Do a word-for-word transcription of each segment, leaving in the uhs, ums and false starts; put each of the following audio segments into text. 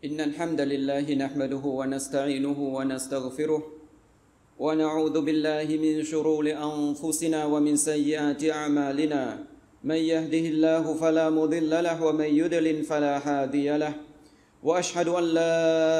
إن الحمد لله نحمده ونستعينه ونستغفره ونعوذ بالله من شرور أنفسنا ومن سيئات أعمالنا من يهده الله فلا مضل له ومن يضلل فلا هادي له وأشهد أن لا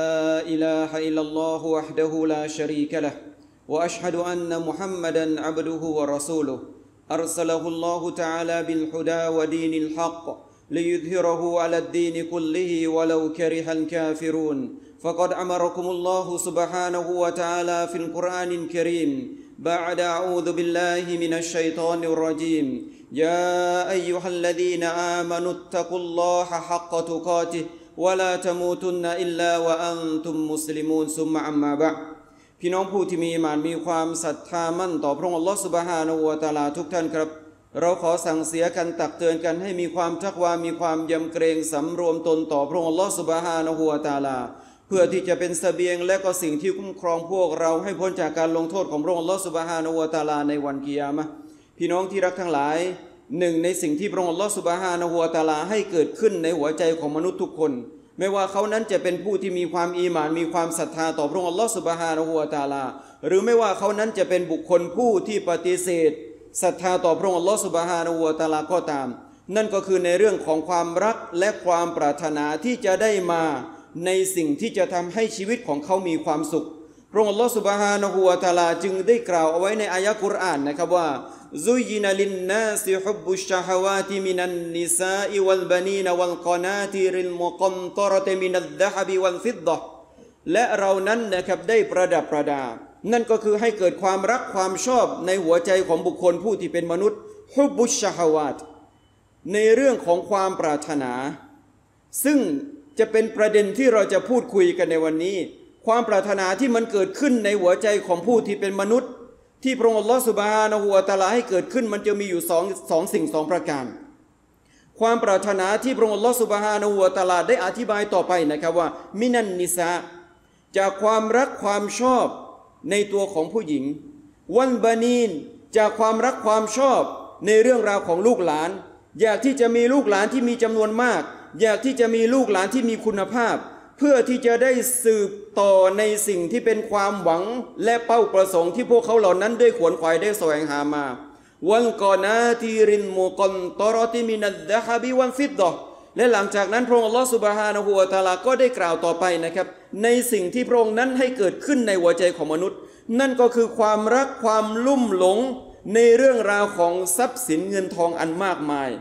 إله إلا الله وحده لا شريك له وأشهد أن محمدا عبده ورسوله أرسله الله تعالى بالهدى ودين الحق ليظهره على الدين كله ولو كره الكافرون فقد أمركم الله سبحانه وتعالى في القرآن الكريم بعد أعوذ بالله من الشيطان الرجيم يا أيها الذين آمنوا اتقوا الله حق تقاته ولا تموتن إلا وأنتم مسلمون ثم أما بعدพี่น้องผู้ที่มีอีหม่านมีความศรัทธามั่นต่อพระองค์อัลเลาะห์ซุบฮานะฮูวะตะอาลาทุกท่านครับเราขอสั่งเสียกันตักเตือนกันให้มีความตักวามีความยำเกรงสำรวมตนต่อพระองค์อัลเลาะห์ซุบฮานะฮูวะตะอาลาเพื่อที่จะเป็นเสบียงและก็สิ่งที่คุ้มครองพวกเราให้พ้นจากการลงโทษของพระองค์อัลเลาะห์ซุบฮานะฮูวะตะอาลาในวันกิยามะห์พี่น้องที่รักทั้งหลายหนึ่งในสิ่งที่พระองค์อัลเลาะห์ซุบฮานะฮูวะตะอาลาให้เกิดขึ้นในหัวใจของมนุษย์ทุกคนไม่ว่าเขานั้นจะเป็นผู้ที่มีความอีหม่านมีความศรัทธาต่อพระองค์อัลเลาะห์ซุบฮานะฮูวะตะอาลาหรือไม่ว่าเขานั้นจะเป็นบุคคลผู้ที่ปฏิเสธศรัทธาต่อพระองค์อัลเลาะห์ซุบฮานะฮูวะตะอาลาก็ตามนั่นก็คือในเรื่องของความรักและความปรารถนาที่จะได้มาในสิ่งที่จะทำให้ชีวิตของเขามีความสุขพระองค์อัลเลาะห์ซุบฮานะฮูวะตะอาลาจึงได้กล่าวเอาไว้ในอายะห์กุรอานนะครับว่าซุยนะลินนาซิฮุบบุชชะฮาวาติมินันนิซาอิวัลบะนีนวัลกอนาติริลมุกันตะเราะติมินัซซะฮบิวัลฟิดดะห์และเรานั้นนะครับได้ประดับประดานั่นก็คือให้เกิดความรักความชอบในหัวใจของบุคคลผู้ที่เป็นมนุษย์ฮุบบุชชะฮาวาตในเรื่องของความปรารถนาซึ่งจะเป็นประเด็นที่เราจะพูดคุยกันในวันนี้ความปรารถนาที่มันเกิดขึ้นในหัวใจของผู้ที่เป็นมนุษย์ที่พระองค์อัลเลาะห์ซุบฮานะฮูวะตะอาลาให้เกิดขึ้นมันจะมีอยู่สองสองสิ่งสองประการความปรารถนาที่พระองค์อัลเลาะห์ซุบฮานะฮูวะตะอาลาได้อธิบายต่อไปนะครับว่ามินันนิซาจากความรักความชอบในตัวของผู้หญิงวันบานีนจากความรักความชอบในเรื่องราวของลูกหลานอยากที่จะมีลูกหลานที่มีจำนวนมากอยากที่จะมีลูกหลานที่มีคุณภาพเพื่อที่จะได้สืบต่อในสิ่งที่เป็นความหวังและเป้าประสงค์ที่พวกเขาเหล่านั้นได้ขวนขวายได้แสวงหามาวันกอนาติรินมุกันตะเราะติมินัซซะฮบิวัลฟิดดะห์และหลังจากนั้นพระองค์อัลเลาะห์ซุบฮานะฮูวะตะอาลาก็ได้กล่าวต่อไปนะครับในสิ่งที่พระองค์นั้นให้เกิดขึ้นในหัวใจของมนุษย์นั่นก็คือความรักความลุ่มหลงในเรื่องราวของทรัพย์สินเงินทองอันมากมาย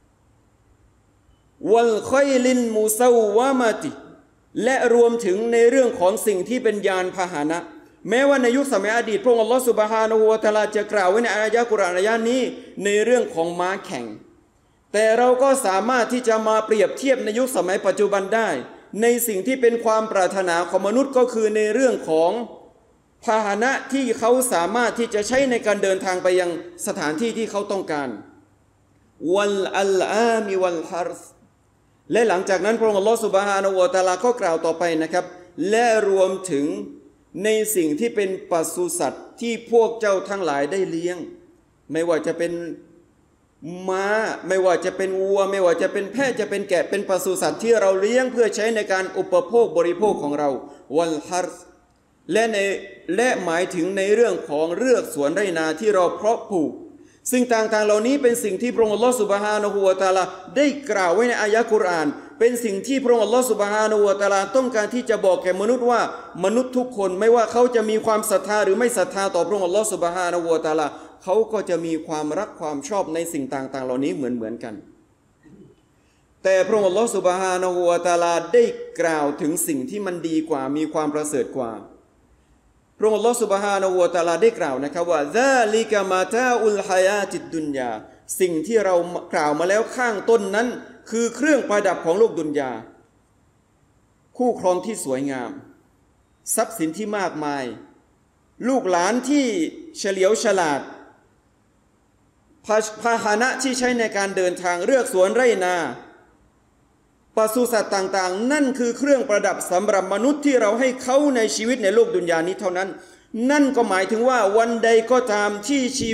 วัลค็อยลินมุซาวะมะติและรวมถึงในเรื่องของสิ่งที่เป็นยานพาหนะแม้ว่าในยุคสมัยอดีตพระองค์อัลเลาะห์ซุบฮานะฮูวะตะอาลาจะกล่าวไว้ในอายะห์กุรอานอายะห์นี้ในเรื่องของม้าแข่งแต่เราก็สามารถที่จะมาเปรียบเทียบในยุคสมัยปัจจุบันได้ในสิ่งที่เป็นความปรารถนาของมนุษย์ก็คือในเรื่องของพาหนะที่เขาสามารถที่จะใช้ในการเดินทางไปยังสถานที่ที่เขาต้องการวัลอัลอามิวัลฮารซและหลังจากนั้นพระองค์อัลเลาะห์ซุบฮานะฮูวะตะอาลาก็กล่าวต่อไปนะครับและรวมถึงในสิ่งที่เป็นปศุสัตว์ที่พวกเจ้าทั้งหลายได้เลี้ยงไม่ว่าจะเป็นม้าไม่ว่าจะเป็นวัวไม่ว่าจะเป็นแพะจะเป็นแกะเป็นปศุสัตว์ที่เราเลี้ยงเพื่อใช้ในการอุปโภคบริโภคของเราวัลฮารซและในและหมายถึงในเรื่องของเรือกสวนไร่นาที่เราเพาะปลูกสิ่งต่างๆเหล่านี้เป็นสิ่งที่พระองค์อัลเลาะห์ซุบฮานะฮูวะตะอาลาได้กล่าวไว้ในอายะห์กุรอานเป็นสิ่งที่พระองค์อัลเลาะห์ซุบฮานะฮูวะตะอาลาต้องการที่จะบอกแก่มนุษย์ว่ามนุษย์ทุกคนไม่ว่าเขาจะมีความศรัทธาหรือไม่ศรัทธาต่อพระองค์อัลเลาะห์ซุบฮานะฮูวะตะอาลาเขาก็จะมีความรักความชอบในสิ่งต่างๆเหล่านี้เหมือนๆกันแต่พระองค์อัลเลาะห์ซุบฮานะฮูวะตะอาลาได้กล่าวถึงสิ่งที่มันดีกว่ามีความประเสริฐกว่าพระองค์อัลเลาะห์ซุบฮานะฮูวะตะอาลาได้กล่าวนะครับว่าซาลิกะมาตาอุลฮายาติดดุนยาสิ่งที่เรากล่าวมาแล้วข้างต้นนั้นคือเครื่องประดับของโลกดุนยาคู่ครองที่สวยงามทรัพย์สินที่มากมายลูกหลานที่เฉลียวฉลาดพาหนะที่ใช้ในการเดินทางเลือกสวนไร่นาปศุสัตว์ต่างๆนั่นคือเครื่องประดับสำหรับมนุษย์ที่เราให้เขาในชีวิตในโลกดุนยานี้เท่านั้นนั่นก็หมายถึงว่าวันใดก็ตามที่ชีวิต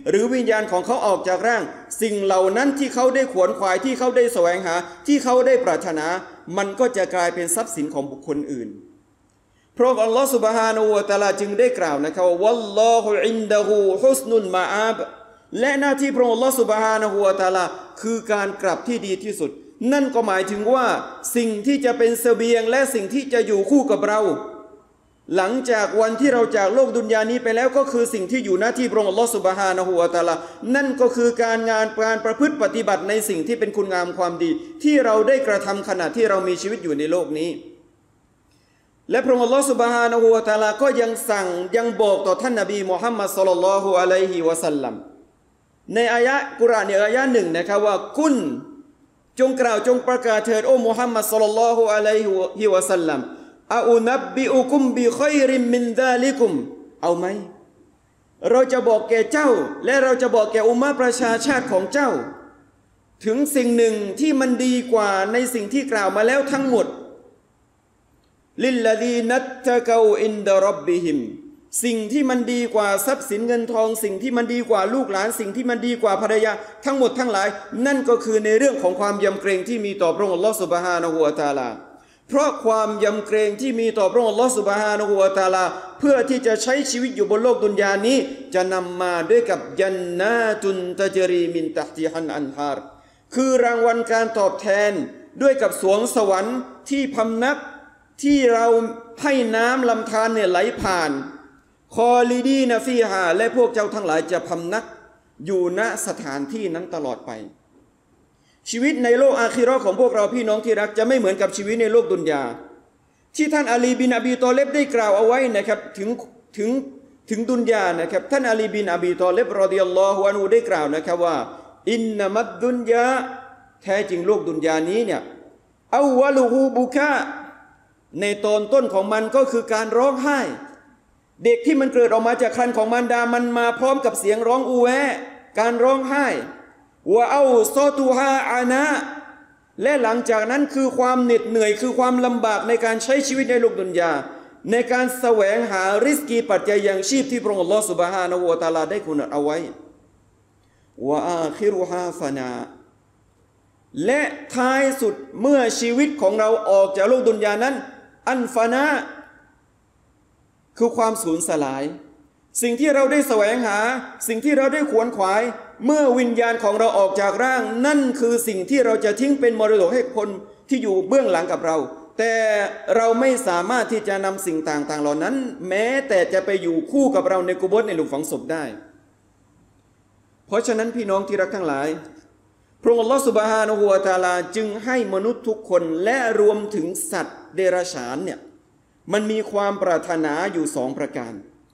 หรือวิญญาณของเขาออกจากร่างสิ่งเหล่านั้นที่เขาได้ขวนขวายที่เขาได้แสวงหาที่เขาได้ปรารถนามันก็จะกลายเป็นทรัพย์สินของบุคคลอื่นพระองค์อัลลอฮฺซุบฮานะฮูวะตะอาลาจึงได้กล่าวนะครับว่าวัลลอฮุอินดะฮูฮุสนุลมาอาบและหน้าที่พระองค์อัลลอฮฺซุบฮานะฮูวะตะอาลาคือการกลับที่ดีที่สุดนั่นก็หมายถึงว่าสิ่งที่จะเป็นเสบียงและสิ่งที่จะอยู่คู่กับเราหลังจากวันที่เราจากโลกดุนยานี้ไปแล้วก็คือสิ่งที่อยู่หน้าที่พระองค์อัลลอฮฺซุบฮานะฮูวะตะอาลานั่นก็คือการงานการประพฤติปฏิบัติในสิ่งที่เป็นคุณงามความดีที่เราได้กระทำขณะที่เรามีชีวิตอยู่ในโลกนี้และพระองค์อัลลอฮฺซุบฮานะฮูวะตะอาลาก็ยังสั่งยังบอกต่อท่านนบีมุฮัมมัดศ็อลลัลลอฮุอะลัยฮิวะซัลลัมในอายะกุรอานในอายะหนึ่งนะครับว่ากุนจงกล่าวจงประกาศเถิดโอ้มุฮัมมัดศ็อลลัลลอฮุอะลัยฮิวะซัลลัมอาอุนับบิอุกุมบิค็อยริมมินซาลิกุมเอาไหมเราจะบอกแก่เจ้าและเราจะบอกแก่อุมมะประชาชาติของเจ้าถึงสิ่งหนึ่งที่มันดีกว่าในสิ่งที่กล่าวมาแล้วทั้งหมดลิลลดีนัตตะกาอินดะร็อบบิฮิมสิ่งที่มันดีกว่าทรัพย์สินเงินทองสิ่งที่มันดีกว่าลูกหลานสิ่งที่มันดีกว่าภรรยาทั้งหมดทั้งหลายนั่นก็คือในเรื่องของความยำเกรงที่มีต่อพระองค์อัลลอฮฺซุบฮานะฮูวะตะอาลาเพราะความยำเกรงที่มีต่อพระองค์อัลลอฮฺซุบฮานะฮูวะตะอาลาเพื่อที่จะใช้ชีวิตอยู่บนโลกดุนยานี้จะนำมาด้วยกับญันนาตุนตะจรีมินตัฮติฮันอันฮาร์คือรางวัลการตอบแทนด้วยกับสวงสวรรค์ที่พำนักที่เราให้น้ำลำธารเนี่ยไหลผ่านคอลิดีนะฟีฮาและพวกเจ้าทั้งหลายจะพำนักอยู่ณสถานที่นั้นตลอดไปชีวิตในโลกอาคิเราะห์ของพวกเราพี่น้องที่รักจะไม่เหมือนกับชีวิตในโลกดุนยาที่ท่านอาลีบินอบีตอเลบได้กล่าวเอาไว้นะครับถึงถึงถึงดุนยานะครับท่านอาลีบินอบีตอเลบรอฎิยัลลอฮุอันฮุได้กล่าวนะครับว่าอินนัมัดดุนยาแท้จริงโลกดุนยานี้เนี่ยอาวะลุฮูบุกะในตอนต้นของมันก็คือการร้องไห้เด็กที่มันเกิดออกมาจากครรภ์ของมารดามันมาพร้อมกับเสียงร้องอูแวการร้องไห้วะเอาซอตูฮาอานะและหลังจากนั้นคือความเหน็ดเหนื่อยคือความลำบากในการใช้ชีวิตในโลกดุนยาในการแสวงหาริสกีปัจจัยยังชีพที่พระองค์อัลลอฮฺซุบฮานะฮูวะตะอาลาได้กำหนดเอาไว้วะอาคิรุฮาฟานาและท้ายสุดเมื่อชีวิตของเราออกจากโลกดุนยานั้นอันฟานะคือความสูญสลายสิ่งที่เราได้แสวงหาสิ่งที่เราได้ขวนขวายเมื่อวิญญาณของเราออกจากร่างนั่นคือสิ่งที่เราจะทิ้งเป็นมรดกให้คนที่อยู่เบื้องหลังกับเราแต่เราไม่สามารถที่จะนำสิ่งต่างๆเหล่านั้นแม้แต่จะไปอยู่คู่กับเราในกุโบร์ในหลุมฝังศพได้เพราะฉะนั้นพี่น้องที่รักทั้งหลายพระองค์อัลลอฮฺซุบฮานะฮูวะตะอาลาจึงให้มนุษย์ทุกคนและรวมถึงสัตว์เดรัจฉานเนี่ยมันมีความปรารถนาอยู่สองประการ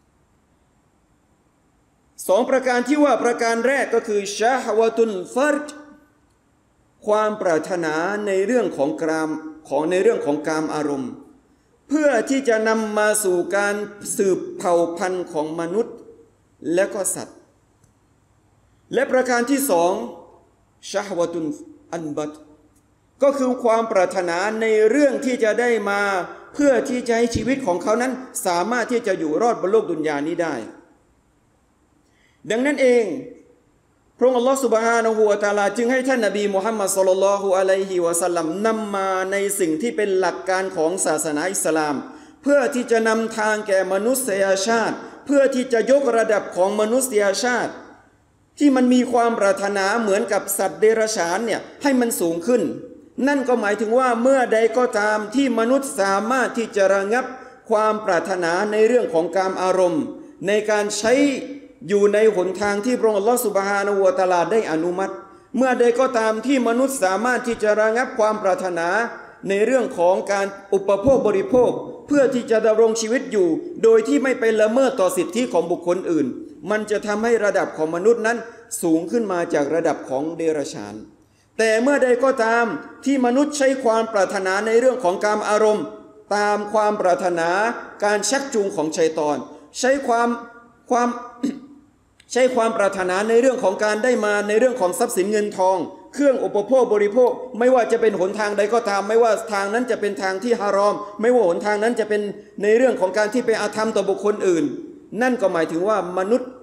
สองประการที่ว่าประการแรกก็คือชะฮวะตุลฟัรจความปรารถนาในเรื่องของกามของในเรื่องของกามอารมณ์เพื่อที่จะนำมาสู่การสืบเผ่าพันธุ์ของมนุษย์และก็สัตว์และประการที่สองชะฮวะตุลอันบัตก็คือความปรารถนาในเรื่องที่จะได้มาเพื่อที่จะให้ชีวิตของเขานั้นสามารถที่จะอยู่รอดบนโลกดุนยานี้ได้ดังนั้นเองพระองค์อัลลอฮฺซุบฮานะฮูวะตะอาลาจึงให้ท่านนบีมุฮัมมัดศ็อลลัลลอฮุอะลัยฮิวะซัลลัมนำมาในสิ่งที่เป็นหลักการของศาสนาอิสลามเพื่อที่จะนำทางแก่มนุษยชาติเพื่อที่จะยกระดับของมนุษยชาติที่มันมีความปรารถนาเหมือนกับสัตว์เดรัจฉานเนี่ยให้มันสูงขึ้นนั่นก็หมายถึงว่าเมื่อใดก็ตามที่มนุษย์สามารถที่จะระงับความปรารถนาในเรื่องของกามอารมณ์ในการใช้อยู่ในหนทางที่พระองค์อัลลอฮฺซุบฮานะฮูวะตะอาลาได้อนุมัติเมื่อใดก็ตามที่มนุษย์สามารถที่จะระงับความปรารถนาในเรื่องของการอุปโภคบริโภคเพื่อที่จะดำรงชีวิตอยู่โดยที่ไม่ไปละเมิดต่อสิทธิของบุคคลอื่นมันจะทำให้ระดับของมนุษย์นั้นสูงขึ้นมาจากระดับของเดรัจฉานแต่เมื่อใดก็ตามที่มนุษย์ใช้ความปรารถนาในเรื่องของกามอารมณ์ตามความปรารถนาการชักจูงของชัยฏอนใช้ความความ ใช้ความปรารถนาในเรื่องของการได้มาในเรื่องของทรัพย์สินเงินทองเครื่องอุปโภคบริโภคไม่ว่าจะเป็นหนทางใดก็ตามไม่ว่าทางนั้นจะเป็นทางที่ฮารอมไม่ว่าหนทางนั้นจะเป็นในเรื่องของการที่ไปอาธรรมต่อบุคคลอื่นนั่นก็หมายถึงว่ามนุษย์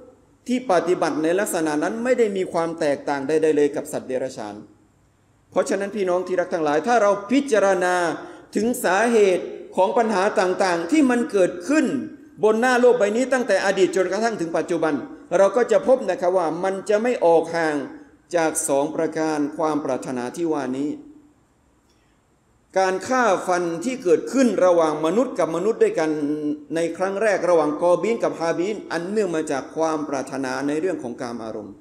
ที่ปฏิบัติในลักษณะนั้นไม่ได้มีความแตกต่างใดๆเลยกับสัตว์เดรัจฉานเพราะฉะนั้นพี่น้องที่รักทั้งหลายถ้าเราพิจารณาถึงสาเหตุของปัญหาต่างๆที่มันเกิดขึ้นบนหน้าโลกใบนี้ตั้งแต่อดีตจนกระทั่งถึงปัจจุบันเราก็จะพบนะครับว่ามันจะไม่ออกห่างจากสองประการความปรารถนาที่ว่านี้การฆ่าฟันที่เกิดขึ้นระหว่างมนุษย์กับมนุษย์ด้วยกันในครั้งแรกระหว่างกอบีนกับฮาบีนอันเนื่องมาจากความปรารถนาในเรื่องของกามอารมณ์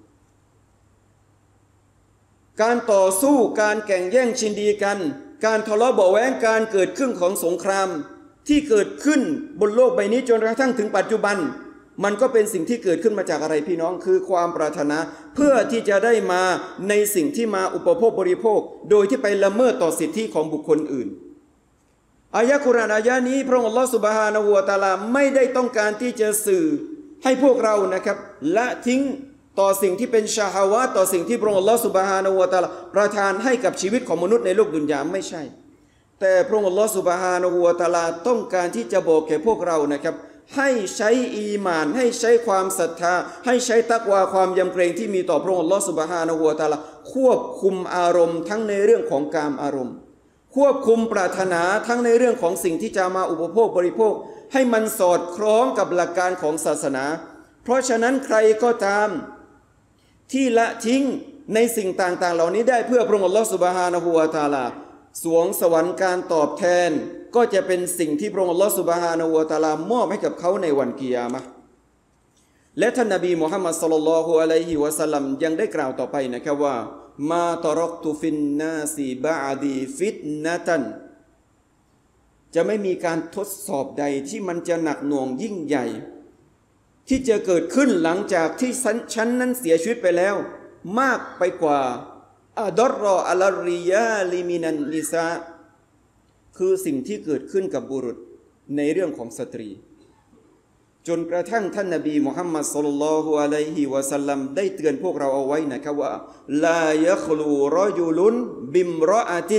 การต่อสู้การแข่งแย่งชิงดีกันการทะเลาะเบาะแว้งการเกิดขึ้นของสงครามที่เกิดขึ้นบนโลกใบนี้จนกระทั่งถึงปัจจุบันมันก็เป็นสิ่งที่เกิดขึ้นมาจากอะไรพี่น้องคือความปรารถนาเพื่อที่จะได้มาในสิ่งที่มาอุปโภคบริโภคโดยที่ไปละเมิดต่อสิทธิของบุคคลอื่นอายะกุรอานอายะนี้พระองค์อัลลอฮฺซุบฮานะฮูวะตะอาลาไม่ได้ต้องการที่จะสื่อให้พวกเรานะครับละทิ้งต่อสิ่งที่เป็นชาฮาวะต่อสิ่งที่พระองค์อัลลอฮฺซุบฮานะฮูวะตะอาลาประทานให้กับชีวิตของมนุษย์ในโลกดุนยาไม่ใช่แต่พระองค์อัลลอฮฺซุบฮานะฮูวะตะอาลาต้องการที่จะบอกแก่พวกเรานะครับให้ใช้อีหม่านให้ใช้ความศรัทธาให้ใช้ตักวาความยำเกรงที่มีต่อพระองค์อัลลอฮฺซุบฮานะฮูวะตะอาลาควบคุมอารมณ์ทั้งในเรื่องของกามอารมณ์ควบคุมปรารถนาทั้งในเรื่องของสิ่งที่จะมาอุปโภคบริโภคให้มันสอดคล้องกับหลักการของศาสนาเพราะฉะนั้นใครก็ตามที่ละทิ้งในสิ่งต่างๆเหล่านี้ได้เพื่อพระองค์อัลลอฮฺซุบฮานะฮูวะตะอาลาสวงสวรรค์การตอบแทนก็จะเป็นสิ่งที่พระองค์อัลลอฮฺซุบฮานะฮูวะตะอาลามอบให้กับเขาในวันกิยามะห์และท่านนบีมุฮัมมัดศ็อลลัลลอฮุอะลัยฮิวะซัลลัมยังได้กล่าวต่อไปนะครับว่ามาตะรักตุฟินนาซีบะอดีฟิตนะตันจะไม่มีการทดสอบใดที่มันจะหนักหน่วงยิ่งใหญ่ที่จะเกิดขึ้นหลังจากที่ฉันนั้นเสียชีวิตไปแล้วมากไปกว่าอัดรออัลริยาลิมินันนิซาคือสิ่งที่เกิดขึ้นกับบุรุษในเรื่องของสตรีจนกระทั่งท่านนบีมุฮัมมัดศ็อลลัลลอฮุอะลัยฮิวะซัลลัมได้เตือนพวกเราเอาไว้นะครับว่าลายะคลูรอยุลุนบิมรออาติน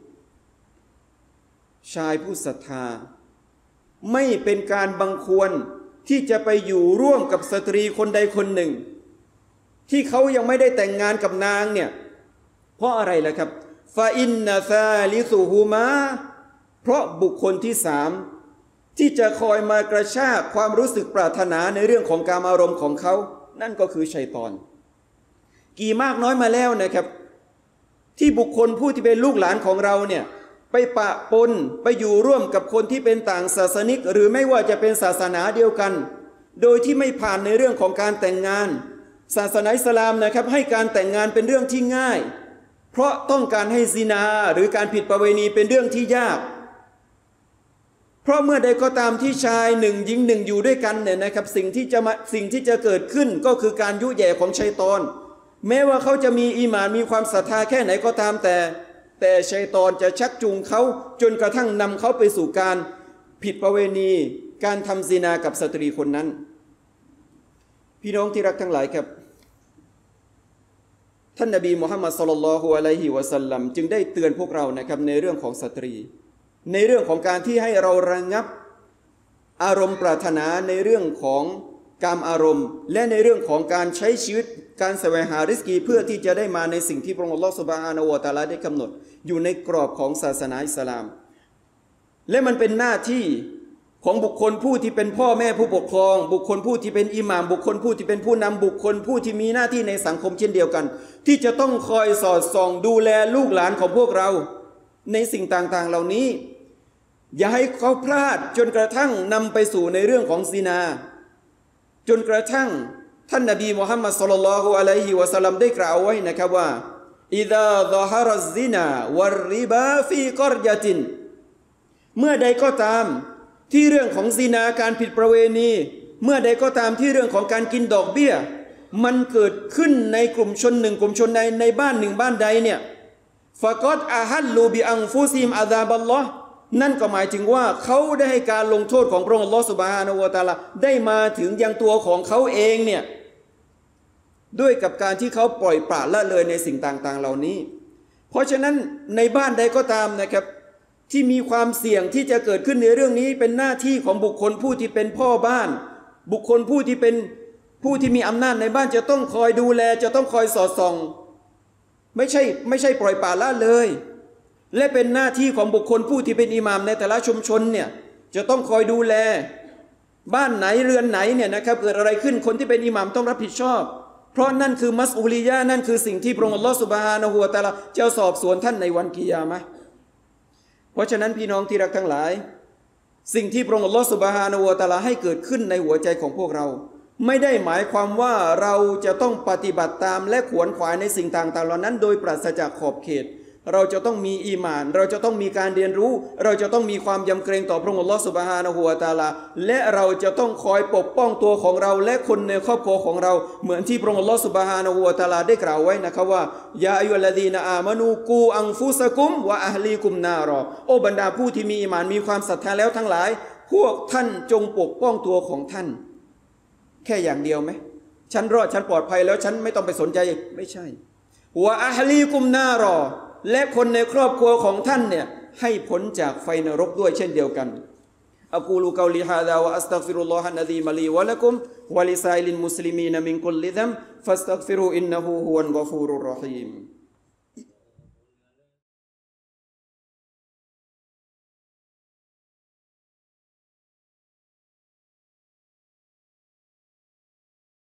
ชายผู้ศรัทธาไม่เป็นการบังควรที่จะไปอยู่ร่วมกับสตรีคนใดคนหนึ่งที่เขายังไม่ได้แต่งงานกับนางเนี่ยเพราะอะไรล่ะครับฟาอินนาซาลิซูฮูมาเพราะบุคคลที่สามที่จะคอยมากระชากความรู้สึกปรารถนาในเรื่องของกามอารมณ์ของเขานั่นก็คือชัยฏอนกี่มากน้อยมาแล้วนะครับที่บุคคลผู้ที่เป็นลูกหลานของเราเนี่ยไปปะปนไปอยู่ร่วมกับคนที่เป็นต่างศาสนิกหรือไม่ว่าจะเป็นศาสนาเดียวกันโดยที่ไม่ผ่านในเรื่องของการแต่งงานศาสนาอิสลามนะครับให้การแต่งงานเป็นเรื่องที่ง่ายเพราะต้องการให้ซินาหรือการผิดประเวณีเป็นเรื่องที่ยากเพราะเมื่อใดก็ตามที่ชายหนึ่งหญิงหนึ่งอยู่ด้วยกันเนี่ยนะครับสิ่งที่จะมาสิ่งที่จะเกิดขึ้นก็คือการยุแย่ของชัยฏอนแม้ว่าเขาจะมีอีหม่านมีความศรัทธาแค่ไหนก็ตามแต่แต่ชัยฏอนจะชักจูงเขาจนกระทั่งนำเขาไปสู่การผิดประเวณีการทำซินากับสตรีคนนั้นพี่น้องที่รักทั้งหลายครับท่านนบีมุฮัมมัดศ็อลลัลลอฮุอะลัยฮิวะซัลลัมจึงได้เตือนพวกเรานะครับในเรื่องของสตรีในเรื่องของการที่ให้เราระงับอารมณ์ปรารถนาในเรื่องของกามอารมณ์และในเรื่องของการใช้ชีวิตการแสวงหาริสกีเพื่อที่จะได้มาในสิ่งที่พระองค์อัลลอฮฺซุบฮานะฮูวะตะอาลาได้กำหนดอยู่ในกรอบของศาสนาอิสลามและมันเป็นหน้าที่ของบุคคลผู้ที่เป็นพ่อแม่ผู้ปกครองบุคคลผู้ที่เป็นอิหม่ามบุคคลผู้ที่เป็นผู้นำบุคคลผู้ที่มีหน้าที่ในสังคมเช่นเดียวกันที่จะต้องคอยสอดส่องดูแลลูกหลานของพวกเราในสิ่งต่างๆเหล่านี้อย่าให้เขาพลาดจนกระทั่งนำไปสู่ในเรื่องของซินาจนกระทั่งท่านนบีมุฮัมมัดศ็อลลัลลอฮุอะลัยฮิวะซัลลัมได้กล่าวไว้นะครับว่าอิซาซะฮะรัซซินาวัรริบาฟีกอรยะตินเมื่อใดก็ตามที่เรื่องของซินาการผิดประเวณีเมื่อใดก็ตามที่เรื่องของการกินดอกเบี้ยมันเกิดขึ้นในกลุ่มชนหนึ่งกลุ่มชนใดในบ้านหนึ่งบ้านใดเนี่ยฟะกอดอาฮัลลูบิอังฟุซิมอาซาบัลลอฮ์นั่นก็หมายถึงว่าเขาได้ให้การลงโทษของพระองค์อัลลอฮฺซุบฮานะฮูวะตะอาลาได้มาถึงยังตัวของเขาเองเนี่ยด้วยกับการที่เขาปล่อยปละละเลยในสิ่งต่างๆเหล่านี้เพราะฉะนั้นในบ้านใดก็ตามนะครับที่มีความเสี่ยงที่จะเกิดขึ้นในเรื่องนี้เป็นหน้าที่ของบุคคลผู้ที่เป็นพ่อบ้านบุคคลผู้ที่เป็นผผู้ที่มีอำนาจในบ้านจะต้องคอยดูแลจะต้องคอยสอดส่องไม่ใช่ไม่ใช่ปล่อยปละละเลยและเป็นหน้าที่ของบุคคลผู้ที่เป็นอิหม่ามในแต่ละชุมชนเนี่ยจะต้องคอยดูแลบ้านไหนเรือนไหนเนี่ยนะครับเกิดอะไรขึ้นคนที่เป็นอิหม่ามต้องรับผิดชอบเพราะนั่นคือมัสอูลียะห์นั่นคือสิ่งที่พระองค์อัลลอฮฺซุบฮานะฮูวะตะอาลาจะสอบสวนท่านในวันกิยามะห์เพราะฉะนั้นพี่น้องที่รักทั้งหลายสิ่งที่พระองค์อัลลอฮฺซุบฮานะฮูวะตะอาลาให้เกิดขึ้นในหัวใจของพวกเราไม่ได้หมายความว่าเราจะต้องปฏิบัติตามและขวนขวายในสิ่งต่างๆเหล่านั้นโดยปราศจากขอบเขตเราจะต้องมีอีหม่านเราจะต้องมีการเรียนรู้เราจะต้องมีความยำเกรงต่อพระองค์อัลลอฮฺซุบฮานะฮูวะตะอาลาและเราจะต้องคอยปกป้องตัวของเราและคนในครอบครัวของเราเหมือนที่พระองค์อัลลอฮฺซุบฮานะฮูวะตะอาลาได้กล่าวไว้นะครับว่ายาอัยยุฮัลลดีนะอามานูกูอันฟุซะกุมวะอะฮลีกุมนารอโอ้บรรดาผู้ที่มีอีหม่านมีความศรัทธาแล้วทั้งหลายพวกท่านจงปกป้องตัวของท่านแค่อย่างเดียวไหมฉันรอดฉันปลอดภัยแล้วฉันไม่ต้องไปสนใจไม่ใช่วะอะฮลีกุมนารอและคนในครอบครัวของท่านเนี่ยให้พ้นจากไฟนรกด้วยเช่นเดียวกันอะกูลูกอลิฮาดาวะอัสตัฆฟิรุลลอฮะนะดีมะลีวะละกุมวะลิซาอิลิลมุสลิมีนมินกุลลิซัมฟัสตัฆฟิรูอินนะฮูฮุวัลกอฟูรุรเราะฮีม